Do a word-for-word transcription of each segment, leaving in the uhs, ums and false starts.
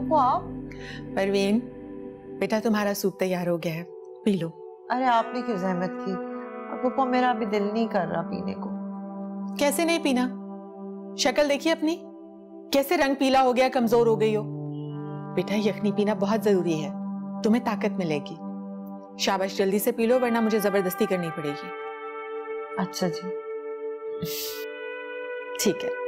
फुप्पो आप। परवीन बेटा तुम्हारा सूप तैयार हो गया है, पी लो। अरे आपने क्यों जहमत की? फुप्पो मेरा अभी दिल नहीं कर रहा पीने को। कैसे नहीं पीना? शक्ल देखिए अपनी, कैसे रंग पीला हो गया, कमजोर हो गई हो। बेटा यखनी पीना बहुत जरूरी है, तुम्हें ताकत मिलेगी। शाबाश जल्दी से पी लो वरना मुझे जबरदस्ती करनी पड़ेगी। अच्छा जी ठीक है।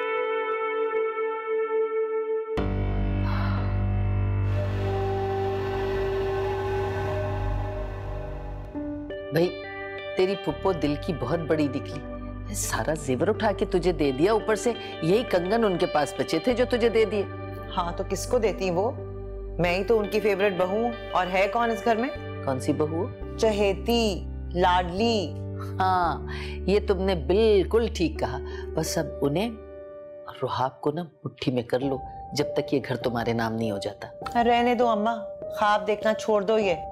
भाई तेरी फुप्पो दिल की बहुत बड़ी निकली, सारा जेवर उठा के तुझे दे दिया, ऊपर से यही कंगन उनके पास बचे थे जो तुझे दे दिए। हाँ तो किसको देती वो? मैं ही तो उनकी फेवरेट बहू हूँ। और है कौन इस घर में? कौन सी बहू? चहेती, लाडली। हाँ ये तुमने बिल्कुल ठीक कहा। बस अब उन्हें और रुहाब को ना मुट्ठी में कर लो जब तक ये घर तुम्हारे नाम नहीं हो जाता। रहने दो अम्मा, ख्वाब देखना छोड़ दो। ये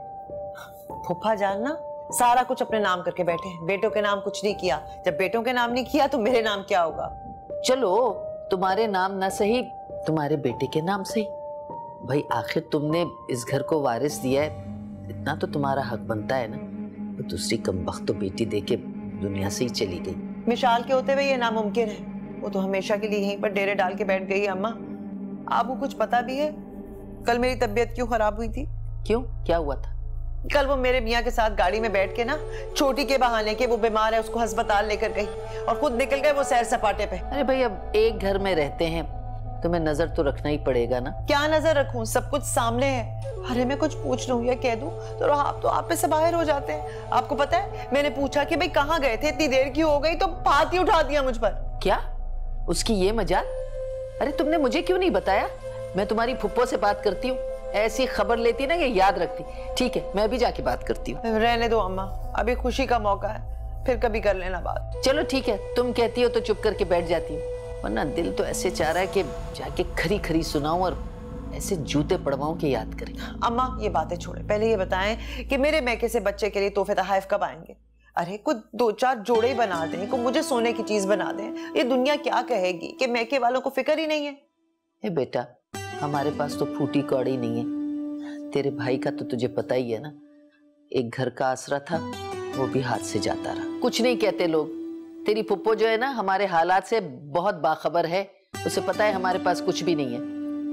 फूफा जान ना सारा कुछ अपने नाम करके बैठे हैं, बेटों के नाम कुछ नहीं किया। जब बेटों के नाम नहीं किया तो मेरे नाम क्या होगा? चलो तुम्हारे नाम ना सही, तुम्हारे बेटे के नाम सही। भाई आखिर तुमने इस घर को वारिस दिया है, इतना तो तुम्हारा हक बनता है ना। तो दूसरी कमबख्त तो बेटी देके दुनिया से ही चली गई। मिशाल के होते हुए ये नामुमकिन है। वो तो हमेशा के लिए यहीं पर डेरे डाल के बैठ गई है। अम्मा आपको कुछ पता भी है कल मेरी तबीयत क्यों खराब हुई थी? क्यों, क्या हुआ था? कल वो मेरे मियाँ के साथ गाड़ी में बैठ के ना छोटी के बहाने के वो बीमार है उसको अस्पताल लेकर गई और खुद निकल गए वो सैर सपाटे पे। अरे भाई अब एक घर में रहते हैं, तुम्हें नजर तो रखना ही पड़ेगा ना। क्या नजर रखूं, सब कुछ सामने है। अरे मैं कुछ पूछ लूं या कह दूं तो आप तो आप पे से बाहर हो जाते हैं। आपको पता है मैंने पूछा कि भाई कहाँ गए थे, इतनी देर क्यों हो गई, तो हाथ ही उठा दिया मुझ पर। क्या उसकी ये मजाल? अरे तुमने मुझे क्यों नहीं बताया? मैं तुम्हारी फुप्पो से बात करती हूँ, ऐसी खबर लेती ना ये याद रखती। ठीक है मैं भी जाके बात करती हूँ। रहने दो अम्मा, अभी खुशी का मौका है, फिर कभी कर लेना बात। चलो ठीक है, तुम कहती हो तो चुप करके बैठ जाती हूँ, वरना दिल तो ऐसे चाह रहा है कि जाके खरी खरी सुनाऊं और ऐसे जूते पड़वाऊं के याद करें। अम्मा ये बातें छोड़े, पहले ये बताएं कि मेरे मैके से बच्चे के लिए तोहफे तोहफ कब आएंगे? अरे कुछ दो चार जोड़े बना दें, को मुझे सोने की चीज बना दें। ये दुनिया क्या कहेगी कि मैके वालों को फिक्र ही नहीं है। ए बेटा हमारे पास तो फूटी कौड़ी नहीं है। तेरे भाई का तो तुझे पता ही है ना, एक घर का आसरा था वो भी हाथ से जाता रहा। कुछ नहीं कहते लोग। तेरी फुप्पो जो है ना हमारे हालात से बहुत बाखबर है, उसे पता है हमारे पास कुछ भी नहीं है।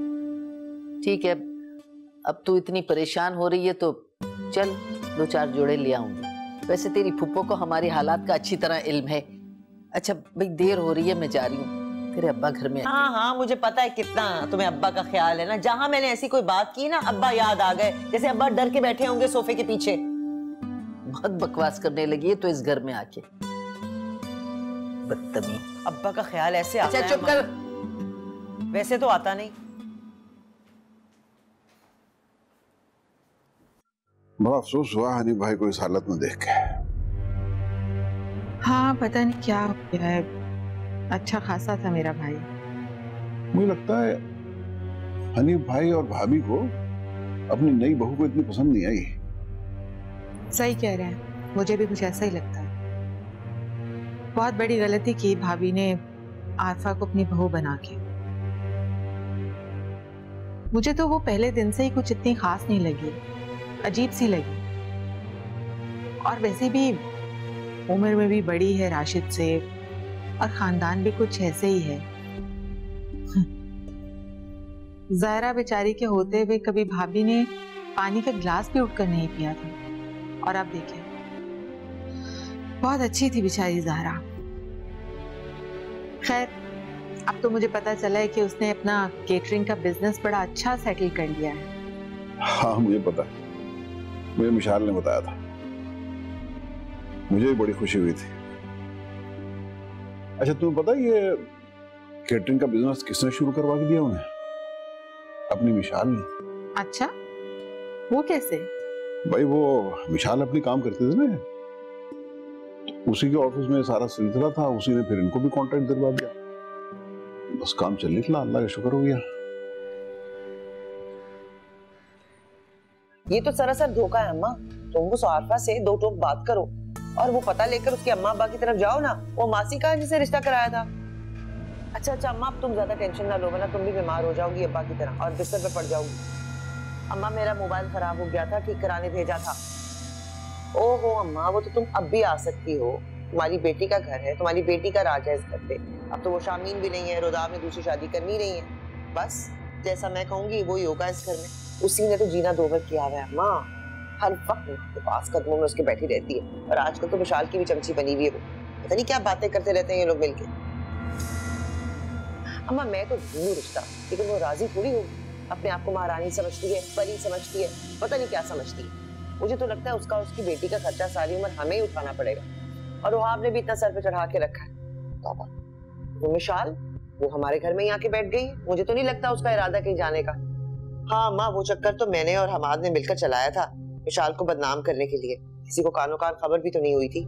ठीक है अब तू इतनी परेशान हो रही है तो चल दो चार जोड़े ले आऊंगी। वैसे तेरी फुप्पो को हमारी हालात का अच्छी तरह इल्म है। अच्छा भाई देर हो रही है, मैं जा रही हूँ, तेरे अब्बा घर में। हाँ हाँ मुझे पता है कितना तुम्हें अब्बा का ख्याल है ना। जहाँ मैंने ऐसी कोई बात की ना अब्बा याद आ गए, जैसे अब्बा डर के बैठे होंगे सोफे के पीछे। बहुत बकवास करने लगी है तो इस घर में आके, बदतमीज। अब्बा का ख्याल ऐसे आता है। अच्छा चुप कर। वैसे तो आता नहीं। बड़ा अफसोस हुआ हनी भाई को इस हालत में देख के। हाँ पता नहीं क्या हो गया है, अच्छा खासा था मेरा भाई। मुझे लगता है हनी भाई और भाभी को अपनी नई बहू को इतनी पसंद नहीं आई। सही कह रहे हैं, मुझे भी कुछ ऐसा ही लगता है। बहुत बड़ी गलती की भाभी ने आरफा को अपनी बहू बना के। मुझे तो वो पहले दिन से ही कुछ इतनी खास नहीं लगी, अजीब सी लगी। और वैसे भी उम्र में भी बड़ी है राशिद से और खानदान भी कुछ ऐसे ही है। ज़ाहिरा बेचारी के होते हुए कभी भाभी ने पानी का गिलास भी उठकर नहीं पिया था, और अब देखें बहुत अच्छी थी बेचारी ज़ाहिरा। खैर अब तो मुझे पता चला है कि उसने अपना केटरिंग का बिजनेस बड़ा अच्छा सेटल कर लिया है। हाँ मुझे पता है, मुझे मिशाल ने बताया था, मुझे भी बड़ी खुशी हुई थी। अच्छा तुम्हें पता है ये केटरिंग का बिजनेस किसने शुरू करवा के दिया उन्हें? अपनी मिशाल ने। अच्छा वो कैसे? भाई वो मिशाल अपनी काम करते थे ना, उसी के ऑफिस में सारा सिलसिला था, उसी ने फिर इनको भी कॉन्ट्रैक्ट दिलवा दिया। बस काम चल निकला, अल्लाह का शुक्र हो गया। ये तो सरासर धोखा है अम्मा। तुम उस आरफा से दो टोक बात करो और वो पता लेकर उसके अम्मा अब्बा की तरफ जाओ ना। वो मासी का जिसे रिश्ता कराया था। अच्छा अच्छा अम्मा, अब तुम ज्यादा टेंशन ना लो, वरना तुम भी बीमार हो जाओगी अब्बा की तरह और बिस्तर पे पड़ जाओगी। अम्मा मेरा मोबाइल खराब हो गया था, ठीक कराने भेजा था। ओहो अम्मा, वो तो तुम अब भी आ सकती हो, तुम्हारी बेटी का घर है, तुम्हारी बेटी का राज है इस घर पे। अब तो वो शामीन भी नहीं है, रुदाब ने दूसरी शादी करनी नहीं है। बस जैसा मैं कहूंगी वो ही होगा इस घर में। उसी ने तो जीना दोवर किया हुआ है अम्मा, हर वक्त तो पास कदमों में उसके बैठी रहती है। और आजकल तो विशाल की भी चमची बनी हुई है, वो पता नहीं क्या बातें करते रहते हैं ये लोग मिलके। अम्मा मैं तो ढूंढूं रिश्ता, लेकिन वो राजी थोड़ी होगी। अपने आप को महारानी समझती है, परी समझती है, पता नहीं क्या समझती है। मुझे तो लगता है उसका उसकी बेटी का खर्चा सारी उम्र हमें ही उठाना पड़ेगा। और रुहाब ने भी इतना सर पे चढ़ा के रखा है। तौबा, वो मिशाल वो हमारे घर में ही आके बैठ गई है। मुझे तो नहीं लगता उसका इरादा कहीं जाने का। हाँ माँ, वो चक्कर तो मैंने और हमाद ने मिलकर चलाया था विशाल को बदनाम करने के लिए। किसी को कानो कान खबर भी तो नहीं हुई थी।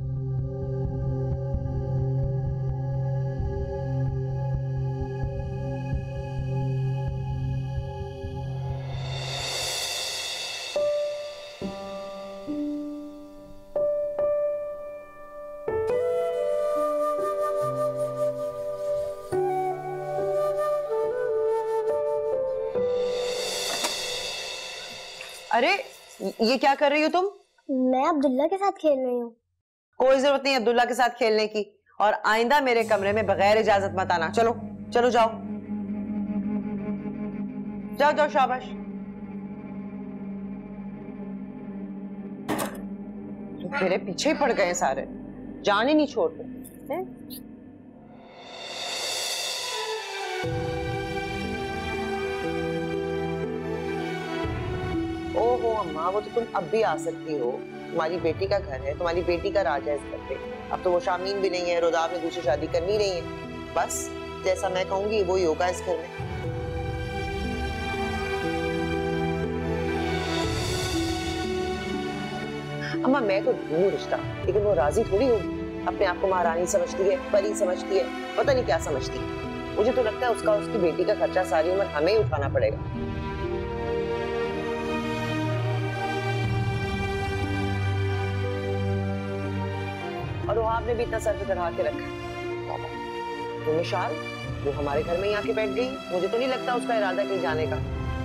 अरे ये क्या कर रही हो तुम? मैं अब्दुल्ला के साथ खेल रही हूँ। कोई जरूरत नहीं अब्दुल्ला के साथ खेलने की, और आइंदा मेरे कमरे में बगैर इजाजत मत आना। चलो चलो जाओ जाओ जाओ, शाबाश। मेरे पीछे ही पड़ गए सारे, जान ही नहीं छोड़ते। ओहो अम्मा, वो तो तुम अब भी आ सकती हो, तुम्हारी बेटी का घर है, तुम्हारी बेटी का राज है इस घर पे। अब तो वो शामीन भी नहीं है, रुदाब ने दूसरी शादी करनी नहीं है। बस जैसा मैं कहूंगी वो ही होगा इस घर में। अम्मा मैं तो ढूंढूं रिश्ता, लेकिन वो राजी थोड़ी होगी। अपने आप को महारानी समझती है, परी समझती है, पता नहीं क्या समझती है। मुझे तो लगता है उसका उसकी बेटी का खर्चा सारी उम्र हमें ही उठाना पड़ेगा। और रुहाब ने भी इतना सर पे चढ़ा के रखा है। वो मिशाल वो हमारे घर में ही आके बैठ गई। मुझे तो नहीं लगता उसका इरादा कहीं जाने का।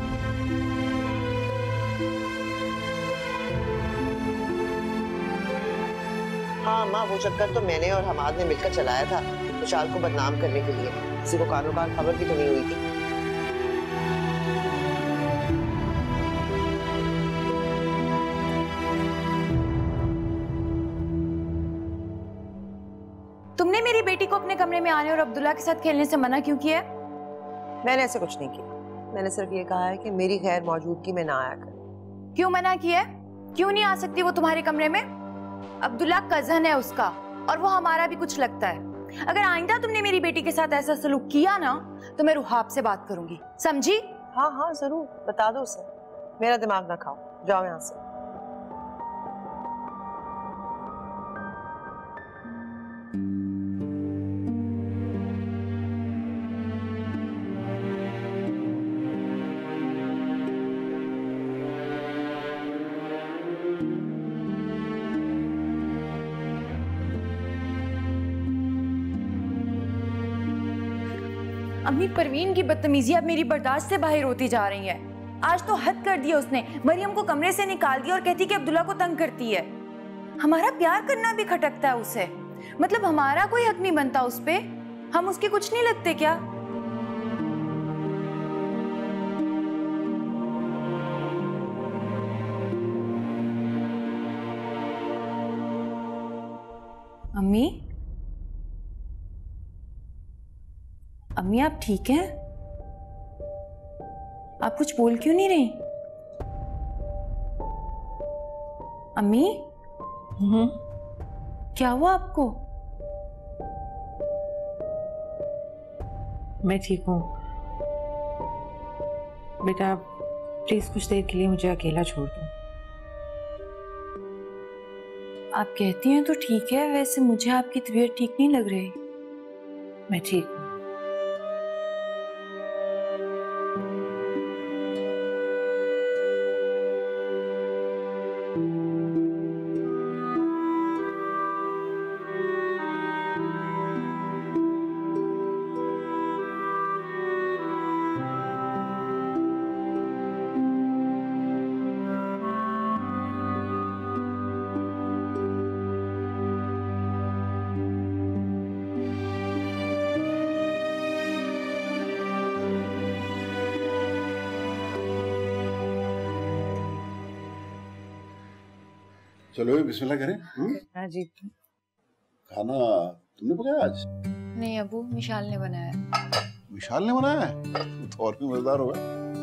हाँ माँ, वो चक्कर तो मैंने और हमाद ने मिलकर चलाया था विशाल को बदनाम करने के लिए। किसी को कानो कान खबर भी तो नहीं हुई थी। तुमने मेरी बेटी को अपने कमरे में आने और अब्दुल्ला के साथ खेलने से मना क्यों किया? मैंने ऐसे कुछ नहीं किया, मैंने सिर्फ ये कहा है कि मेरी गैर मौजूदगी में ना आया कर। क्यों मना किया? क्यों नहीं आ सकती वो तुम्हारे कमरे में? अब्दुल्ला कजन है उसका, और वो हमारा भी कुछ लगता है। अगर आइंदा तुमने मेरी बेटी के साथ ऐसा सलूक किया ना तो मैं रुहाब से बात करूंगी, समझी? हाँ हाँ जरूर, बता दो उसे। मेरा दिमाग ना खाओ, जाओ यहाँ से। अम्मी, परवीन की बदतमीजी अब मेरी बर्दाश्त से बाहर होती जा रही है। आज तो हद कर दिया उसने, मरियम को कमरे से निकाल दिया और कहती कि अब्दुल्ला को तंग करती है। हमारा प्यार करना भी खटकता है उसे, मतलब हमारा कोई हक नहीं बनता उस पे? हम उसके कुछ नहीं लगते क्या? अम्मी अम्मी आप ठीक हैं? आप कुछ बोल क्यों नहीं रही? अम्मी हम्म क्या हुआ आपको? मैं ठीक हूँ बेटा, प्लीज कुछ देर के लिए मुझे अकेला छोड़ दो। आप कहती हैं तो ठीक है, वैसे मुझे आपकी तबीयत ठीक नहीं लग रही। मैं ठीक हूँ। चलो बिस्मिल्लाह करें। हाँ जी। खाना तुमने पकाया आज? नहीं अबू, मिशाल ने बनाया। विशाल ने बनाया है? तो और भी मजेदार होगा।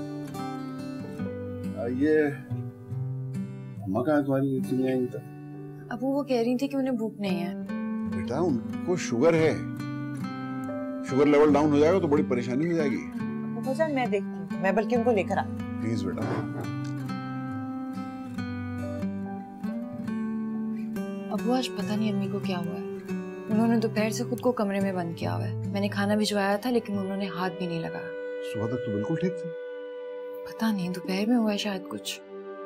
ये अम्मा कहाँ है तुम्हारी, इतनी आई तक? अबू वो कह रही थी कि उन्हें भूख नहीं है। बेटा उनको शुगर है, शुगर लेवल डाउन हो जाएगा तो बड़ी परेशानी हो जाएगी। फूफा मैं देखती हूँ, मैं बल्कि उनको लेकर आती हूँ। प्लीज बेटा। अबू आज पता नहीं अम्मी को क्या हुआ है, उन्होंने दोपहर से खुद को कमरे में बंद किया हुआ है। मैंने खाना भिजवाया था लेकिन उन्होंने हाथ भी नहीं लगाया। सुबह तक तो बिल्कुल ठीक थी। पता नहीं दोपहर में हुआ है शायद कुछ।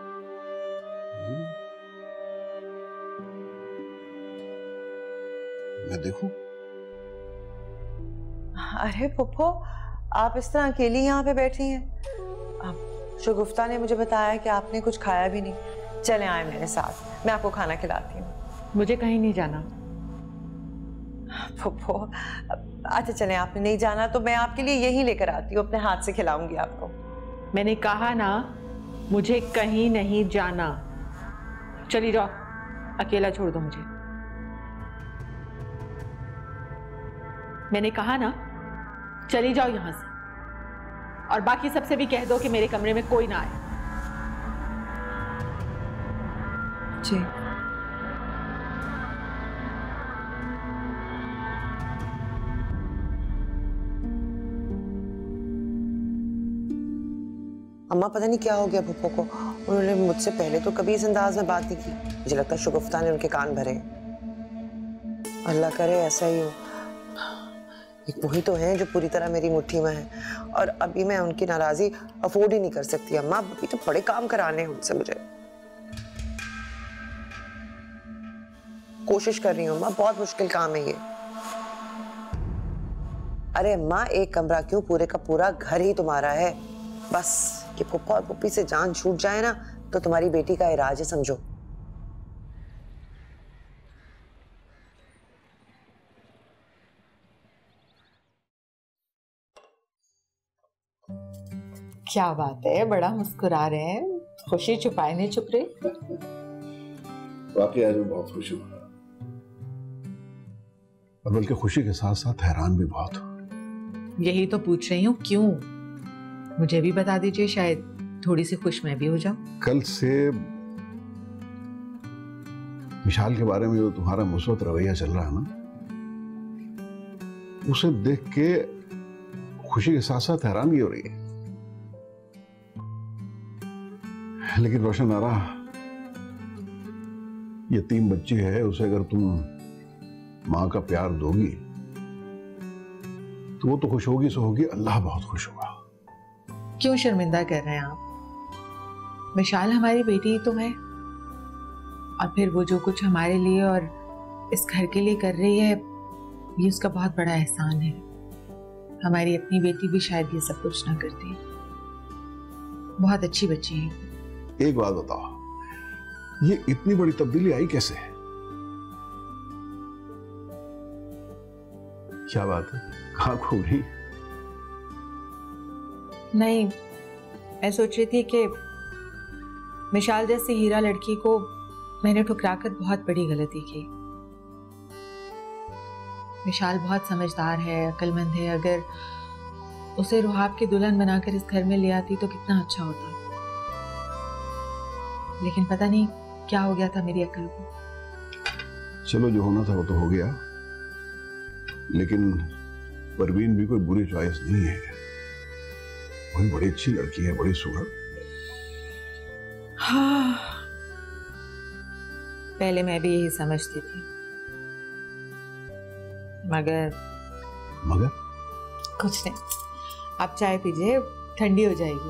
मैं देखूं? अरे पुप्पो, आप इस तरह अकेली यहाँ पे बैठी हैं। शगुफ्ता ने मुझे बताया कि आपने कुछ खाया भी नहीं। चले आए मेरे साथ, मैं आपको खाना खिलाती हूँ। मुझे कहीं नहीं जाना। पुप्पो अच्छा चले, आपने नहीं जाना तो मैं आपके लिए यही लेकर आती हूँ, अपने हाथ से खिलाऊंगी आपको। मैंने कहा ना मुझे कहीं नहीं जाना। चली जाओ, अकेला छोड़ दो मुझे। मैंने कहा ना चली जाओ यहां से, और बाकी सबसे भी कह दो कि मेरे कमरे में कोई ना आए। जी। अम्मा पता नहीं क्या हो गया पुप्पो को, उन्होंने मुझसे पहले तो कभी इस अंदाज में बात नहीं की। मुझे लगता है शगुफ्ता ने उनके कान भरे। अल्लाह करे ऐसा ही हो। एक वही तो है जो पूरी तरह मेरी मुट्ठी में है, और अभी मैं उनकी नाराजगी अफोर्ड ही नहीं कर सकती। अम्मा अभी तो बड़े काम कराने हैं उनसे मुझे। कोशिश कर रही हूँ अम्मा, बहुत मुश्किल काम है ये। अरे अम्मा एक कमरा क्यों, पूरे का पूरा घर ही तुम्हारा है। बस कि पुप्पा और पुप्पी से जान छूट जाए ना तो तुम्हारी बेटी का इराज है समझो। क्या बात है, बड़ा मुस्कुरा रहे हैं, खुशी छुपाए नहीं छुप रही। वाकई आज मैं बहुत खुश हूँ, और बल्कि खुशी के साथ साथ हैरान भी बहुत हूँ। यही तो पूछ रही हूँ क्यों, मुझे भी बता दीजिए, शायद थोड़ी सी खुश मैं भी हो जाऊं। कल से विशाल के बारे में जो तुम्हारा मुस्बत रवैया चल रहा है ना, उसे देख के खुशी के साथ साथ हैरानगी हो रही है। लेकिन रोशन आरा, ये तीन बच्ची है, उसे अगर तुम मां का प्यार दोगी तो वो तो खुश होगी सो होगी, अल्लाह बहुत खुश होगा। क्यों शर्मिंदा कर रहे हैं आप? विशाल हमारी बेटी ही तो है, और फिर वो जो कुछ हमारे लिए और इस घर के लिए कर रही है ये उसका बहुत बड़ा एहसान है। हमारी अपनी बेटी भी शायद ये सब कुछ ना करती। बहुत अच्छी बच्ची है। एक बात बताओ, ये इतनी बड़ी तब्दीली आई कैसे? क्या बात है, कहाँ खो गई? नहीं, मैं सोच रही थी कि मिशाल जैसी हीरा लड़की को मैंने ठुकराकर बहुत बड़ी गलती की। मिशाल बहुत समझदार है, अक्लमंद है। अगर उसे रुहाब की दुल्हन बनाकर इस घर में ले आती तो कितना अच्छा होता। लेकिन पता नहीं क्या हो गया था मेरी अक्ल को। चलो जो होना था वो तो हो गया, लेकिन परवीन भी कोई बुरी चॉइस नहीं है। वही बड़ी अच्छी लड़की है, बड़ी सुघड़। हाँ, पहले मैं भी यही समझती थी, मगर मगर कुछ नहीं। आप चाय पीजिए, ठंडी हो जाएगी।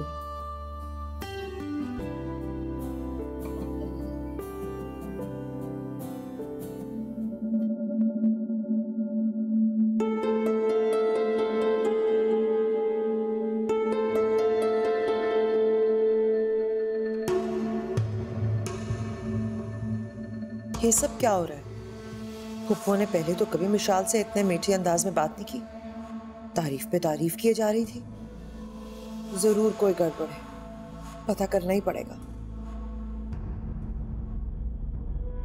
ये सब क्या हो रहा है? पुप्पो ने पहले तो कभी मिशाल से इतने मीठे अंदाज में बात नहीं की। तारीफ पे तारीफ किए जा रही थी। जरूर कोई गड़बड़ है, पता करना ही पड़ेगा।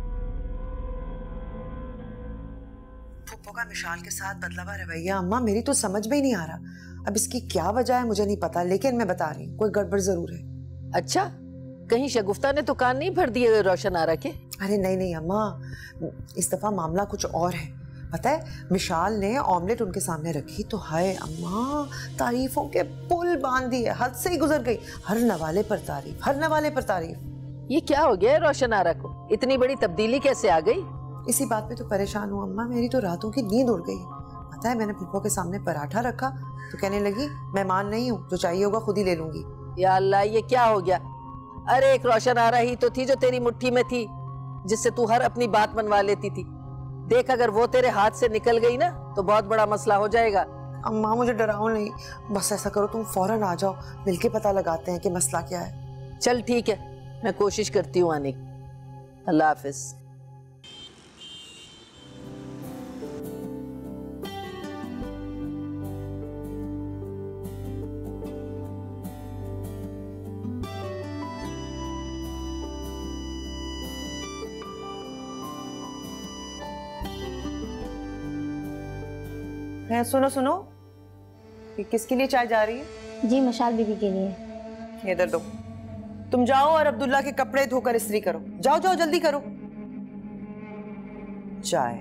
फुप्पो का मिशाल के साथ बदला हुआ रवैया अम्मा मेरी तो समझ में ही नहीं आ रहा। अब इसकी क्या वजह है मुझे नहीं पता, लेकिन मैं बता रही हूँ कोई गड़बड़ जरूर है। अच्छा, कहीं शगुफ्ता ने तो कान नहीं भर दिए रोशन आरा के? अरे नहीं नहीं अम्मा, इस दफा मामला कुछ और है। पता है, मिशाल ने ऑमलेट उनके सामने रखी तो हाय अम्मा तारीफों के पुल बांध दिए, हद से ही गुजर गई। हर नवाले पर तारीफ, हर नवाले पर तारीफ। ये क्या हो गया रोशन आरा को? इतनी बड़ी तब्दीली कैसे आ गई? इसी बात पे तो परेशान हूँ अम्मा, मेरी तो रातों की नींद उड़ गई। पता है, मैंने फुप्पो के सामने पराठा रखा तो कहने लगी मेहमान नहीं हूँ, जो चाहिए होगा खुद ही ले लूंगी। या अल्लाह, ये क्या हो गया? अरे एक रोशन आरा ही तो थी जो तेरी मुट्ठी में थी, जिससे तू हर अपनी बात मनवा लेती थी। देख, अगर वो तेरे हाथ से निकल गई ना तो बहुत बड़ा मसला हो जाएगा। अम्मा मुझे डराओ नहीं, बस ऐसा करो तुम फौरन आ जाओ, मिलके पता लगाते हैं कि मसला क्या है। चल ठीक है, मैं कोशिश करती हूँ आने की। अल्लाह हाफिज। है, सुनो सुनो, ये किसके लिए चाय जा रही है? जी मशाल बीबी के लिए। इधर दो। तुम जाओ और अब्दुल्ला के कपड़े धोकर इस्त्री करो। जाओ जाओ जल्दी करो। चाय।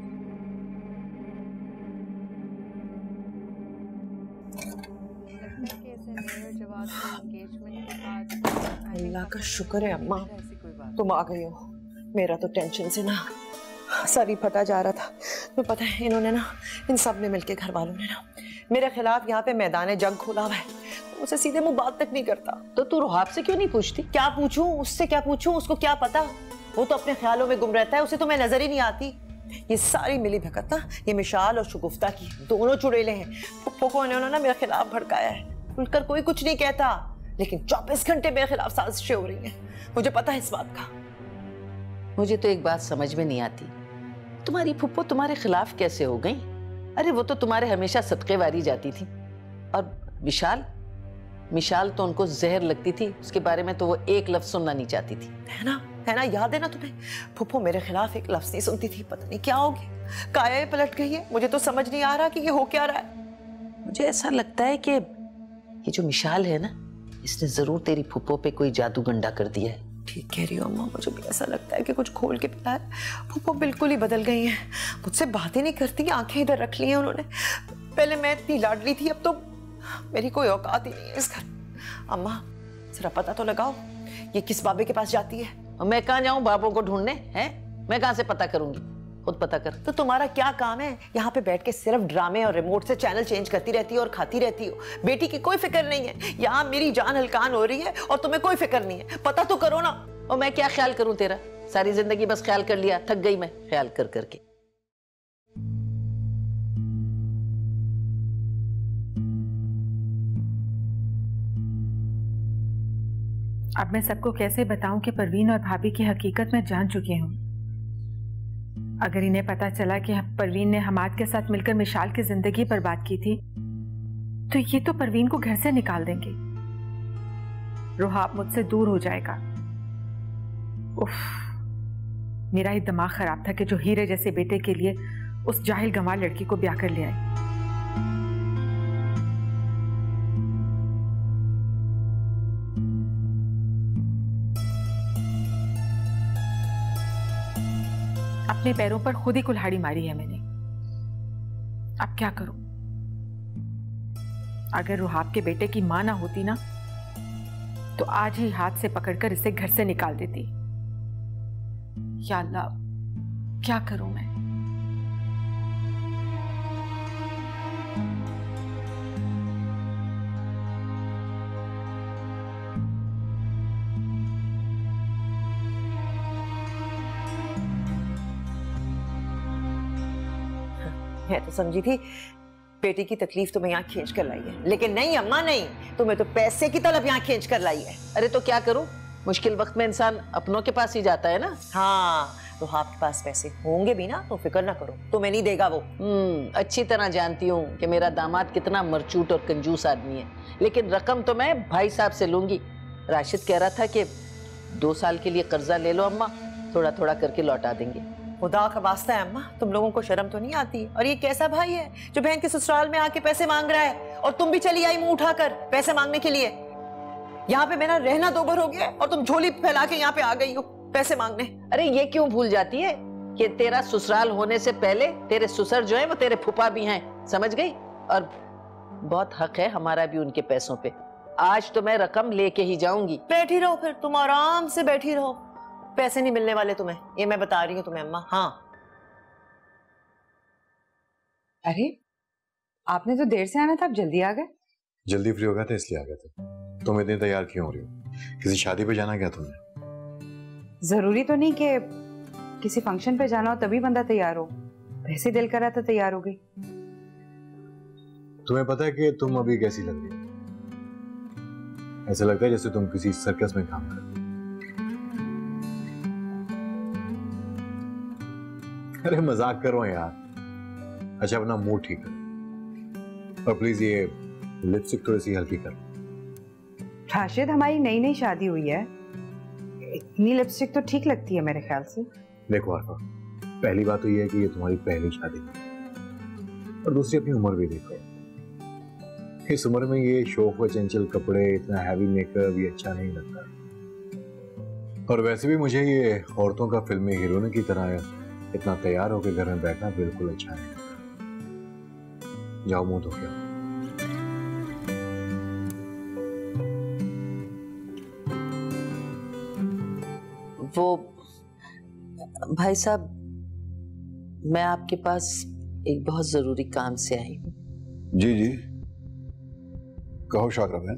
अल्लाह का शुक्र है अम्मा तुम आ गई हो। मेरा तो टेंशन से ना सर ही फटा जा रहा था। तो पता है, इन्होंने ना, इन सब ने मिलके, घर वालों ने ना मेरे खिलाफ यहाँ पे मैदान जंग खोला हुआ है। उसे सीधे मुंह बात तक नहीं करता। तो तू रुहाब से क्यों नहीं पूछती? क्या पूछूं उससे, क्या पूछूं? उसको क्या पता, वो तो अपने ख्यालों में गुम रहता है, उसे तो मैं नजर ही नहीं आती। ये सारी मिली भगत ना ये मिशाल और शगुफ्ता की, दोनों चुड़ैले हैं। फुप्पो को उन्होंने ना मेरे खिलाफ भड़काया है। खुलकर कोई कुछ नहीं कहता, लेकिन चौबीस घंटे मेरे खिलाफ साजिशें हो रही हैं। मुझे पता है इस बात का। मुझे तो एक बात समझ में नहीं आती, तुम्हारी फुप्पो तुम्हारे खिलाफ कैसे हो गई? अरे वो तो तुम्हारे हमेशा सदके वारी जाती थी। और विशाल, मिशाल तो उनको जहर लगती थी, उसके बारे में तो वो एक लफ्ज सुनना नहीं चाहती थी। है ना, है ना, याद है ना तुम्हें? फुप्पो मेरे खिलाफ एक लफ्ज नहीं सुनती थी। पता नहीं क्या हो गया, काया पलट गई है। मुझे तो समझ नहीं आ रहा कि ये हो क्या रहा है। मुझे ऐसा लगता है कि ये जो मिशाल है ना, इसने जरूर तेरी फुप्पो पे कोई जादू गंडा कर दिया है। ठीक कह रही हो अम्मा, मुझे भी ऐसा लगता है कि कुछ खोल के पिला है। फुप्पो बिल्कुल ही बदल गई हैं, मुझसे बातें नहीं करती, आंखें इधर रख ली हैं उन्होंने। पहले मैं इतनी लाडली थी, अब तो मेरी कोई औकात ही नहीं है इस घर। अम्मा जरा पता तो लगाओ, ये किस बाबे के पास जाती है? और मैं कहाँ जाऊँ बाबों को ढूंढने? हैं, मैं कहाँ से पता करूंगी? खुद पता कर। तो तुम्हारा क्या काम है? यहाँ पे बैठ के सिर्फ ड्रामे और रिमोट से चैनल चेंज करती रहती हो और खाती रहती हो। बेटी की कोई फिक्र नहीं है। यहाँ मेरी जान हलकान हो रही है और तुम्हें कोई फिक्र नहीं है। पता तो करो ना। और मैं क्या ख्याल करूं तेरा? सारी जिंदगी बस ख्याल कर लिया, थक गई मैं ख्याल कर करके। अब मैं सबको कैसे बताऊं कि परवीन और भाभी की हकीकत मैं जान चुकी हूं। अगर इन्हें पता चला कि परवीन ने हमाद के साथ मिलकर मिशाल की जिंदगी बर्बाद की थी, तो ये तो परवीन को घर से निकाल देंगे। रुहाब मुझसे दूर हो जाएगा। उफ, मेरा ही दिमाग खराब था कि जो हीरे जैसे बेटे के लिए उस जाहिल गंवार लड़की को ब्याह कर ले आई। अपने पैरों पर खुद ही कुल्हाड़ी मारी है मैंने। अब क्या करूं? अगर रुहाब के बेटे की मां ना होती ना, तो आज ही हाथ से पकड़कर इसे घर से निकाल देती। या अल्लाह, क्या करूं मैं? मैं तो समझी थी बेटी की तकलीफ तुम्हें यहाँ खींच कर लाई है, लेकिन नहीं अम्मा नहीं, तुम्हें तो पैसे की तलब यहाँ खींच कर लाई है। अरे तो क्या करूं, मुश्किल वक्त में इंसान अपनों के पास ही जाता है ना। हाँ, तो आपके पास पैसे होंगे भी ना तो फिक्र ना करो, तुम्हें नहीं देगा वो। हम्म, अच्छी तरह जानती हूँ कि मेरा दामाद कितना मरचूट और कंजूस आदमी है, लेकिन रकम तो मैं भाई साहब से लूंगी। राशिद कह रहा था कि दो साल के लिए कर्जा ले लो अम्मा, थोड़ा थोड़ा करके लौटा देंगे। खुदा का वास्ता है अम्मा, तुम लोगों को शर्म तो नहीं आती? और ये कैसा भाई है जो बहन के ससुराल में आके पैसे मांग रहा है, और तुम भी चली आई मुंह उठाकर पैसे मांगने के लिए? यहाँ पे मेरा रहना दो भर हो गया और तुम झोली फैला के यहाँ पे आ गई हो पैसे मांगने। अरे ये क्यों भूल जाती है कि तेरा ससुराल होने से पहले तेरे ससुर जो है वो तेरे फूफा भी हैं, समझ गई? और बहुत हक है हमारा भी उनके पैसों पे। आज तो मैं रकम लेके ही जाऊंगी। बैठी रहो फिर, तुम आराम से बैठी रहो, पैसे नहीं मिलने वाले तुम्हें, ये मैं बता रही हूँ तुम्हें अम्मा। हाँ। अरे आपने तो देर से आना था, आप जल्दी आ गए। जल्दी फ्री हो गया था इसलिए आ गए थे। तुम इतनी तैयार क्यों हो रही हो? किसी शादी पे जाना क्या तुमने? जरूरी तो नहीं कि किसी फंक्शन पे जाना हो तभी बंदा तैयार हो, वैसे दिल करा तो तैयार हो गई। तुम्हें पता है कि तुम अभी कैसी लग रही हो? ऐसा लगता है जैसे तुम किसी सर्कस में काम कर रही हो। अरे मजाक करो यार। अच्छा अपना मूड ठीक करो और प्लीज ये लिपस्टिक थोड़ी सी हल्की करो। राशिद, हमारी नई नई शादी हुई है, इतनी लिपस्टिक तो ठीक लगती है मेरे ख्याल से। देखो आरफा, पहली बात तो ये है कि ये तुम्हारी पहली शादी है और दूसरी अपनी उम्र भी देखो। इस उम्र में ये शौक व चंचल कपड़े, इतना हैवी मेकअप ये अच्छा नहीं लगता। और वैसे भी मुझे ये औरतों का फिल्मी हीरोइन की तरह इतना तैयार होकर घर में बैठना बिल्कुल अच्छा नहीं लगता। जाओ मुंह धो के आओ। वो भाई साहब, मैं आपके पास एक बहुत जरूरी काम से आई हूँ। जी जी कहो शाकरा बहन।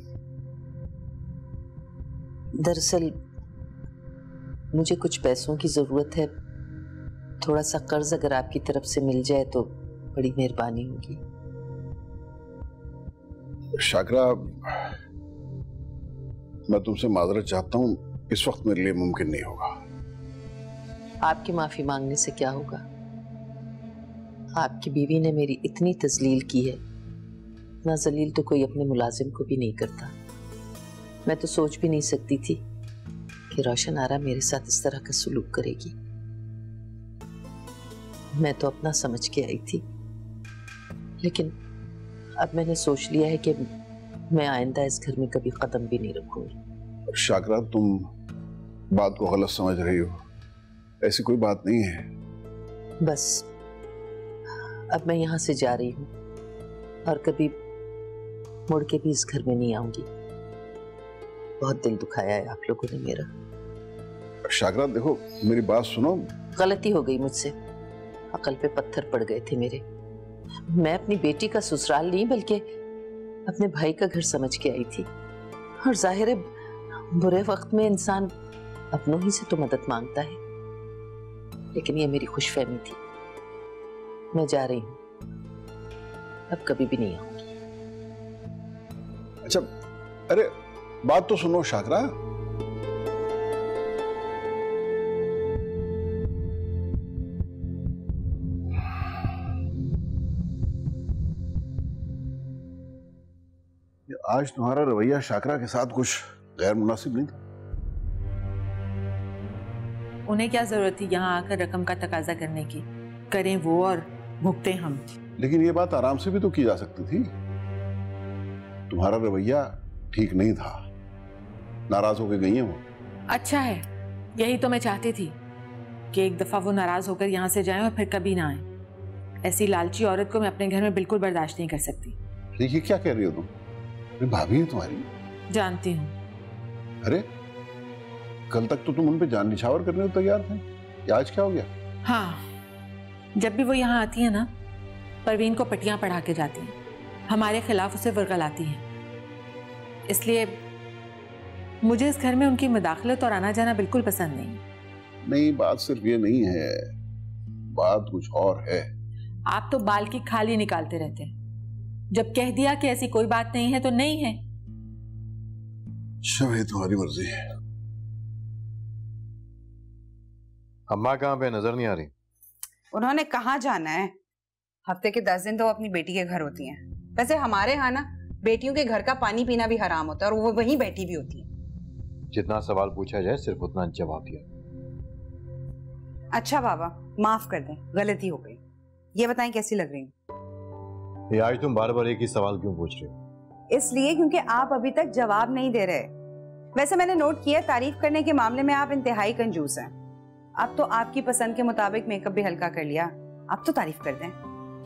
दरअसल मुझे कुछ पैसों की जरूरत है, थोड़ा सा कर्ज अगर आपकी तरफ से मिल जाए तो बड़ी मेहरबानी होगी। शाकरा, मैं तुमसे माजरत चाहता हूँ, इस वक्त मेरे लिए मुमकिन नहीं होगा। आपकी माफी मांगने से क्या होगा? आपकी बीवी ने मेरी इतनी तजलील की है, इतना जलील तो कोई अपने मुलाजिम को भी नहीं करता। मैं तो सोच भी नहीं सकती थी कि रोशन आरा मेरे साथ इस तरह का सलूक करेगी। मैं तो अपना समझ के आई थी, लेकिन अब मैंने सोच लिया है कि मैं आइंदा इस घर में कभी कदम भी नहीं रखूंगी। शाकरा, तुम बात को गलत समझ रही हो, ऐसी कोई बात नहीं है। बस अब मैं यहाँ से जा रही हूँ और कभी मुड़ के भी इस घर में नहीं आऊंगी। बहुत दिल दुखाया है आप लोगों ने मेरा। शाकरा देखो, मेरी बात सुनो। गलती हो गई मुझसे, अकल पे पत्थर पड़ गए थे मेरे। मैं अपनी बेटी का ससुराल नहीं बल्कि अपने भाई का घर समझ के आई थी। और जाहिर है बुरे वक्त में इंसान अपनों ही से तो मदद मांगता है, लेकिन ये मेरी खुशफहमी थी। मैं जा रही हूँ, अब कभी भी नहीं आऊंगी। अच्छा, अरे बात तो सुनो शाकरा। आज तुम्हारा रवैया शाकरा के साथ कुछ गैर मुनासिब नहीं था। उन्हें क्या जरूरत थी यहाँ आकर रकम का तकाजा करने की? करें वो और भुगते हम। लेकिन ये बात आराम से भी तो की जा सकती थी। तुम्हारा रवैया ठीक नहीं था, नाराज होकर गई है वो। अच्छा है, यही तो मैं चाहती थी कि एक दफा वो नाराज होकर यहाँ से जाएं और फिर कभी ना आए। ऐसी लालची औरत को मैं अपने घर में बिल्कुल बर्दाश्त नहीं कर सकती। ये क्या कह रही हो तुम? अरे भाभी है तुम्हारी। जानती हूँ। अरे कल तक तो तुम उन पे जान निछावर करने को तैयार थे, आज क्या हो गया? हाँ, जब भी वो यहाँ आती है ना, परवीन को पटियां पढ़ा के जाती हैं, हमारे खिलाफ उसे वर्गलाती हैं। इसलिए मुझे इस घर में उनकी मुदाखलत और आना जाना बिल्कुल पसंद नहीं। नहीं, बात सिर्फ ये नहीं है, बात कुछ और है। आप तो बाल की खाल ही निकालते रहते हैं। जब कह दिया कि ऐसी कोई बात नहीं है तो नहीं है। अच्छा, तुम्हारी मर्जी है। अम्मा कहाँ पे? नजर नहीं आ रही। उन्होंने कहाँ जाना है? हफ्ते के दस दिन तो अपनी बेटी के घर होती हैं। वैसे हमारे यहाँ ना बेटियों के घर का पानी पीना भी हराम होता है और वो वहीं बैठी भी होती है। जितना सवाल पूछा जाए सिर्फ उतना जवाब दिया। अच्छा बाबा, माफ कर दें, गलती हो गई। ये बताएं कैसी लग रही हूँ? ये आज तुम बार बार एक ही सवाल क्यों पूछ रहे हो? इसलिए क्योंकि आप अभी तक जवाब नहीं दे रहे। वैसे मैंने नोट किया, तारीफ करने के मामले में आप इंतहाई कंजूस हैं। अब तो आपकी पसंद के मुताबिक मेकअप भी हल्का कर लिया, अब तो तारीफ कर दें।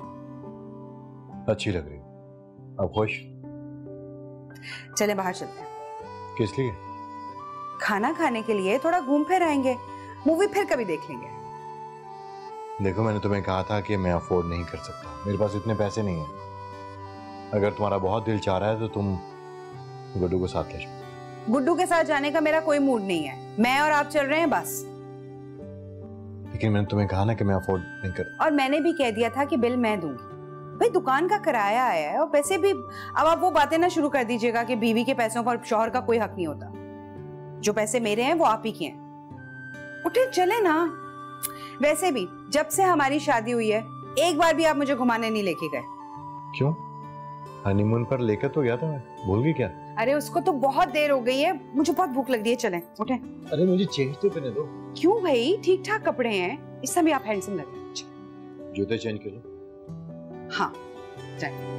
अच्छी लग रही, अब खुश? चलें बाहर चलते हैं। किस लिए? खाना खाने के लिए, थोड़ा घूम फिर आएंगे, मूवी फिर कभी देख लेंगे। देखो, मैंने तुम्हें कहा था कि मैं अफोर्ड नहीं कर सकता, मेरे पास इतने पैसे नहीं हैं। अगर तुम्हारा बहुत दिल चाह रहा है तो तुम गुड्डू को साथ ले जाओ। गुड्डू के साथ जाने का मेरा कोई मूड नहीं है, मैं और आप चल रहे हैं बस। लेकिन मैंने तुम्हें कहा ना कि मैं अफोर्ड नहीं कर। और मैंने भी कह दिया था कि बिल मैं दूंगी। भाई दुकान का किराया आया है, और वैसे भी अब आप वो बातें ना शुरू कर दीजिएगा कि बीवी के पैसों पर शौहर का कोई हक नहीं होता। जो पैसे मेरे हैं वो आप ही के हैं। उठे चले ना। वैसे भी जब से हमारी शादी हुई है एक बार भी आप मुझे घुमाने नहीं लेके गए। क्यों? हनीमून पर लेकर तो गया था मैं, भूल गई क्या? अरे उसको तो बहुत देर हो गई है, मुझे बहुत भूख लग रही है, चलें उठे। अरे मुझे चेंज तो करने दो। क्यों भाई, ठीक ठाक कपड़े हैं, इस समय आप हैंडसम लग रहे हैं। जूते चेंज कर लो। हाँ जाए।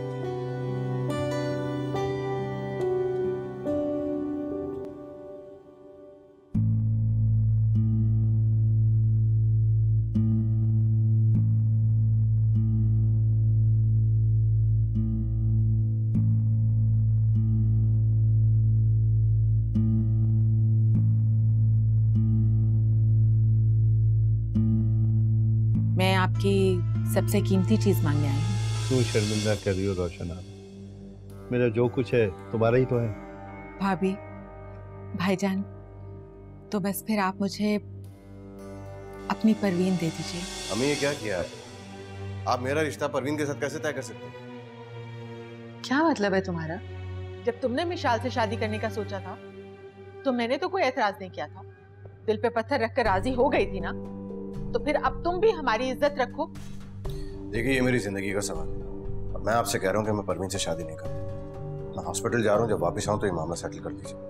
मैं आपकी सबसे कीमती चीज मांगने आई हूँ। क्यों शर्मिंदा कर रही हो रोशन? आप, मेरा जो कुछ है तुम्हारा ही तो है। भाभी, भाईजान, तो बस फिर आप मुझे अपनी परवीन दे दीजिए। हमें ये क्या किया है? आप मेरा रिश्ता परवीन के साथ कैसे तय कर सकते हैं? क्या मतलब है तुम्हारा? जब तुमने मिशाल से शादी करने का सोचा था तो मैंने तो कोई एतराज नहीं किया था, दिल पे पत्थर रखकर राजी हो गई थी ना, तो फिर अब तुम भी हमारी इज्जत रखो। देखिए, ये मेरी जिंदगी का सवाल है और मैं आपसे कह रहा हूँ कि मैं परवीन से शादी नहीं करूँ। मैं हॉस्पिटल जा रहा हूँ, जब वापस आऊँ तो ये मामला सेटल कर दीजिए।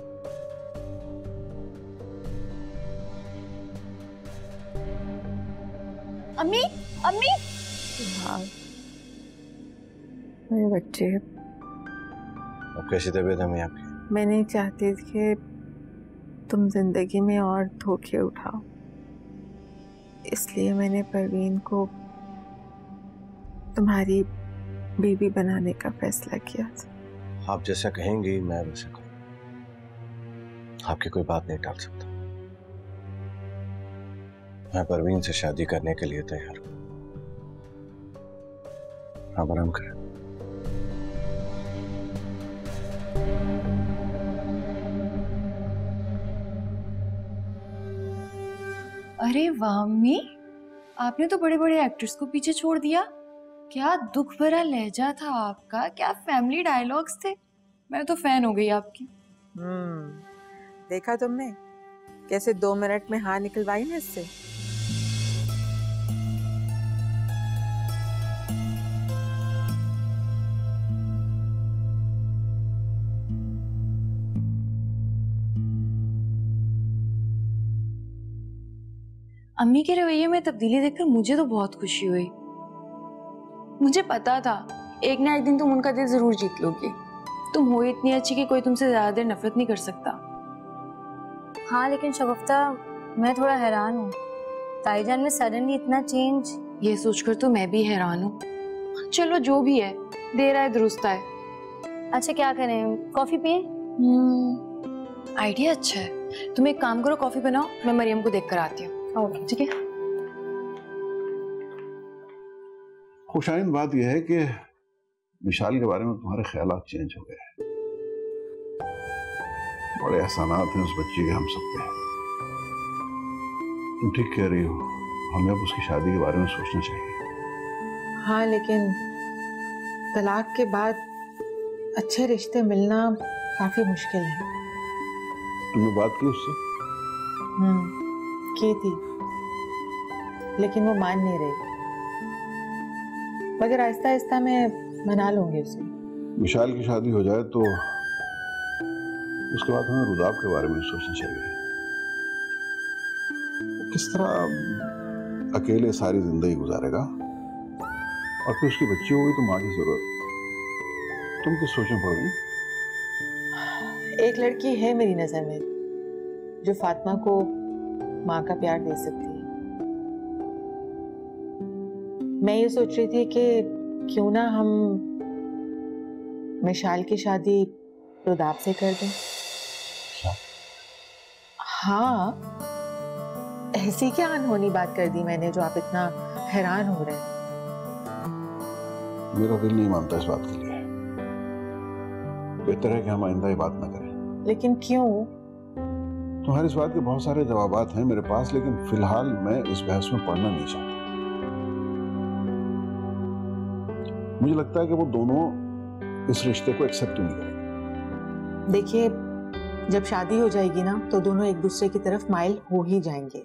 अम्मी, अम्मी, मेरे बच्चे, अब कैसी तबीयत है अम्मी आपकी? मैं नहीं चाहती कि तुम जिंदगी में और धोखे उठाओ, इसलिए मैंने परवीन को तुम्हारी बीवी बनाने का फैसला किया था। आप जैसा कहेंगी मैं वैसा करूँ, आपकी कोई बात नहीं टाल सकता। मैं परवीन से शादी करने के लिए तैयार हूँ। आप आराम करें। अरे वाह अम्मी, आपने तो बड़े बड़े एक्टर्स को पीछे छोड़ दिया। क्या दुख भरा लहजा था आपका, क्या फैमिली डायलॉग्स थे। मैं तो फैन हो गई आपकी। हम्म, देखा तुमने कैसे दो मिनट में हाँ निकलवाई ना इससे। अम्मी के रवैये में तब्दीली देखकर मुझे तो बहुत खुशी हुई। मुझे पता था एक ना एक दिन तुम उनका दिल जरूर जीत लोगे। तुम हो इतनी अच्छी कि कोई तुमसे ज्यादा देर नफरत नहीं कर सकता। हाँ लेकिन शगुफ्ता, मैं थोड़ा हैरान हूँ, ताईजान में सडनली इतना चेंज। ये सोचकर तो मैं भी हैरान हूँ। चलो जो भी है, देर आए दुरुस्त आए। अच्छा क्या करें, कॉफी पिए? हम्म, आइडिया अच्छा है। तुम एक काम करो, कॉफी बनाओ, मैं मरियम को देख कर आती हूँ। ओके ठीक है। खुशाइन बात यह है कि विशाल के बारे में तुम्हारे ख्यालात चेंज हो गए हैं। बड़े एहसानात हैं उस बच्ची के हम सब पे। तुम ठीक कह रही हो, हमें अब उसकी शादी के बारे में सोचना चाहिए। हाँ लेकिन तलाक के बाद अच्छे रिश्ते मिलना काफी मुश्किल है। तुमने बात की उससे? हम्म, की थी, लेकिन वो मान नहीं रही, मगर आहिस्ता आहिस्ता मैं मना लूंगी उसे। विशाल की शादी हो जाए तो उसके बाद हमें रुदाब के बारे में सोचना चाहिए। वो किस तरह अकेले सारी जिंदगी गुजारेगा और फिर उसकी बच्ची होगी तो माँ की जरूरत। तुम कुछ सोचने पड़ गई? एक लड़की है मेरी नजर में जो फातिमा को माँ का प्यार दे सकती है। मैं ये सोच रही थी कि क्यों ना हम मिशाल की शादी रुदाब से कर दें। हाँ, ऐसी क्या अनहोनी बात कर दी मैंने जो आप इतना हैरान हो रहे हैं? मेरा दिल नहीं मानता इस बात के लिए। बेहतर है कि हम आइंदा ये बात ना करें। लेकिन क्यों? तुम्हारी इस बात के बहुत सारे जवाबात हैं मेरे पास, लेकिन फिलहाल मैं इस बहस में पढ़ना नहीं चाहता। मुझे लगता है कि वो दोनों इस रिश्ते को एक्सेप्ट नहीं करेंगे। देखिए, जब शादी हो जाएगी ना तो दोनों एक दूसरे की तरफ माइल हो ही जाएंगे।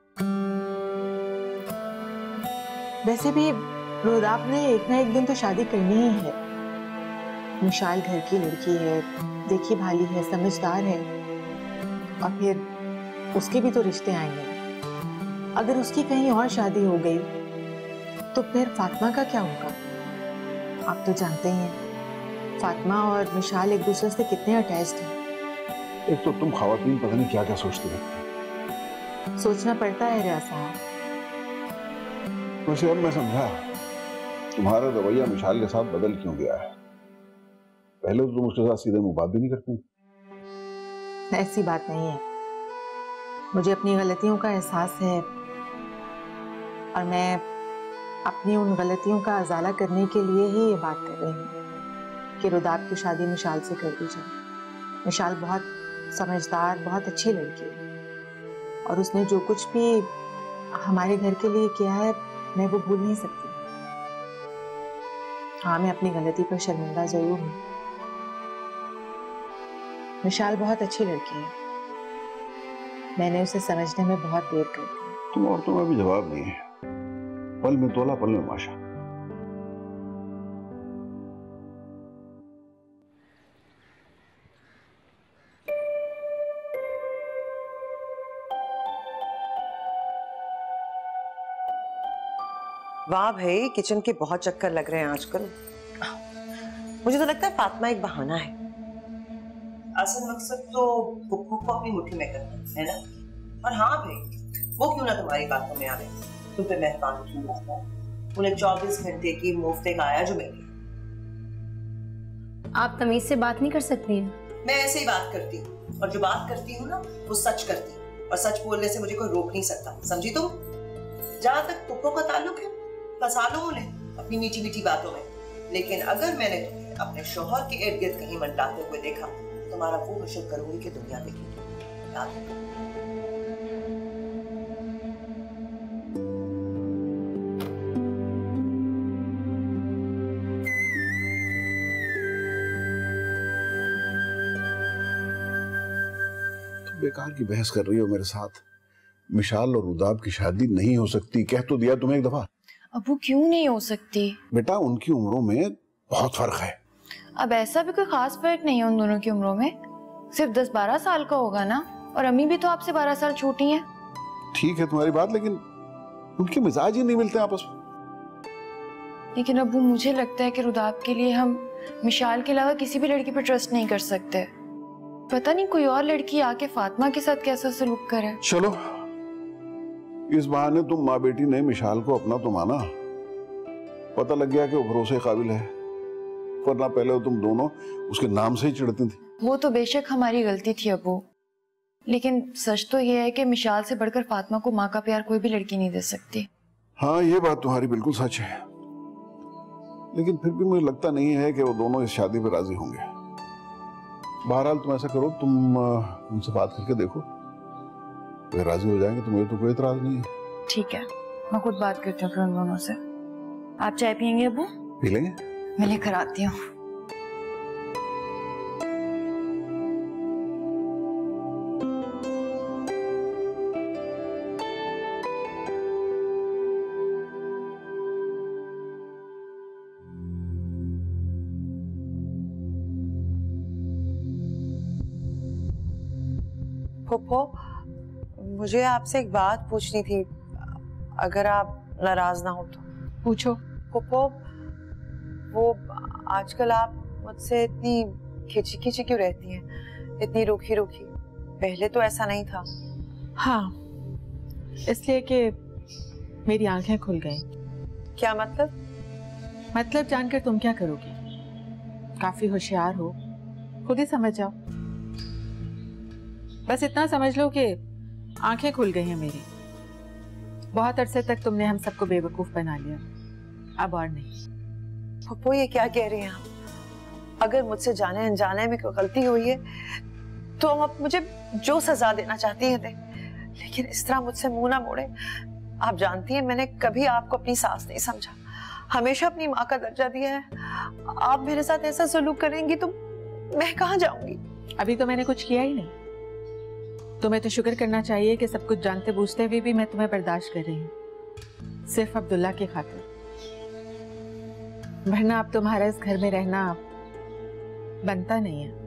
वैसे भी रुदाब ने एक ना एक दिन तो शादी करनी ही है। मिशाल घर की लड़की है, देखी भाली है, समझदार है, और फिर उसके भी तो रिश्ते आएंगे। अगर उसकी कहीं और शादी हो गई तो फिर फातिमा का क्या होगा? आप तो जानते ही हैं फातिमा और मिशाल एक दूसरे से कितने अटैच्ड हैं। एक तो तुम खवातीन पता नहीं क्या क्या सोचती रहती हो। सोचना पड़ता है रियाज साहब। वैसे अब मैं समझा तुम्हारा रवैया मिशाल के साथ बदल क्यों गया है। पहले तो तुम उसके साथ सीधे मुंह बात भी नहीं करती। ऐसी बात नहीं है, मुझे अपनी गलतियों का एहसास है और मैं अपनी उन गलतियों का अजाला करने के लिए ही ये बात कर रही हूँ कि रुदाब की शादी मिशाल से कर दी जाए। मिशाल बहुत समझदार, बहुत अच्छी लड़की है और उसने जो कुछ भी हमारे घर के लिए किया है मैं वो भूल नहीं सकती। हाँ, मैं अपनी गलती पर शर्मिंदा जरूर हूँ। मिशाल बहुत अच्छी लड़की है, मैंने उसे समझने में बहुत देर कर दी। तुम औरतों में भी जवाब नहीं है, पल में तोला पल में माशा। वाह भाई, किचन के बहुत चक्कर लग रहे हैं आजकल। मुझे तो लगता है फातिमा एक बहाना है। असल मकसद तो पुप्पू को अपनी मुट्ठी में करना है ना। और हाँ भाई, वो क्यों ना तुम्हारी बातों में आवे, तुम पे मेहरबान क्यों लगता है। उन्हें चौबीस घंटे की मुफ्त एक आया जो मेरी। आप तमीज से बात नहीं कर सकती हैं। मैं ऐसे ही बात करती हूँ और जो बात करती हूँ ना वो सच करती हूँ, और सच बोलने से मुझे कोई रोक नहीं सकता, समझी तुम। जहां तक पुप्पो का ताल्लुक है, फंसा लो उन्हें अपनी मीठी मीठी बातों में, लेकिन अगर मैंने तुम्हें अपने शौहर के इर्द गिर्द कहीं मंडराते हुए देखा, तुम्हारा वो हशर करूंगी कि दुनिया देखेगी। याद रखो। बेकार की बहस कर रही हो मेरे साथ। मिशाल और रुदाब की शादी नहीं हो सकती, कह तो दिया तुम्हें एक दफा। अबू क्यों नहीं हो सकती? बेटा, उनकी उम्रों में बहुत फर्क है। अब ऐसा भी कोई खास फर्क नहीं है उन दोनों की उम्रों में, सिर्फ दस बारह साल का होगा ना, और अम्मी भी तो आपसे बारह साल छोटी हैं। ठीक है तुम्हारी बात, लेकिन उनके मिजाज ही नहीं मिलते आपस में। लेकिन अबू मुझे लगता है कि रुदाब के लिए हम मिशाल के अलावा किसी भी लड़की पर ट्रस्ट नहीं कर सकते। पता नहीं कोई और लड़की आके फातिमा के साथ कैसा सलूक करे। चलो, इस बहाने तुम माँ बेटी ने मिशाल को अपना तो माना, पता लग गया कि वो भरोसे काबिल है, वरना पहले तुम दोनों उसके नाम से ही चिढ़ती थी। वो तो बेशक हमारी गलती थी अबू, लेकिन सच तो ये है कि मिशाल से बढ़कर फातिमा को माँ का प्यार कोई भी लड़की नहीं दे सकती। हाँ, ये बात तुम्हारी बिल्कुल सच है, लेकिन फिर भी मुझे लगता नहीं है कि वो दोनों इस शादी पर राजी होंगे। बहरहाल तुम ऐसा करो, तुम उनसे बात करके देखो, अगर राजी हो जाएंगे तो मुझे तो कोई इतराज नहीं है। ठीक है, मैं खुद बात करती हूँ फिर उन दोनों से। आप चाय पियेंगे अबू? पी लेंगे। मैं लेकर आती हूँ। फुप्पो, मुझे आपसे एक बात पूछनी थी। अगर आप नाराज ना हो तो। पूछो। पुप्पो, वो आजकल आप मुझसे इतनी खिंची खिंची क्यों रहती हैं, इतनी रूखी रूखी? पहले तो ऐसा नहीं था। हाँ, इसलिए कि मेरी आंखें खुल गई। क्या मतलब? मतलब जानकर तुम क्या करोगी? काफी होशियार हो, खुद ही समझ जाओ। बस इतना समझ लो कि आंखें खुल गई हैं मेरी। बहुत अरसे तक तुमने हम सबको बेवकूफ बना लिया, अब और नहीं। पप्पू, ये क्या कह रही हैं आप? अगर मुझसे जाने अनजाने में कोई गलती हुई है तो आप मुझे जो सजा देना चाहती हैं दें, लेकिन इस तरह मुझसे मुंह ना मोड़े। आप जानती हैं मैंने कभी आपको अपनी सास नहीं समझा, हमेशा अपनी माँ का दर्जा दिया है। आप मेरे साथ ऐसा सलूक करेंगी तो मैं कहाँ जाऊंगी? अभी तो मैंने कुछ किया ही नहीं। तुम्हें तो शुक्र करना चाहिए कि सब कुछ जानते बूझते हुए भी मैं तुम्हें बर्दाश्त कर रही हूँ, सिर्फ अब्दुल्ला की खातिर। वरना अब तुम्हारा इस घर में रहना बनता नहीं है।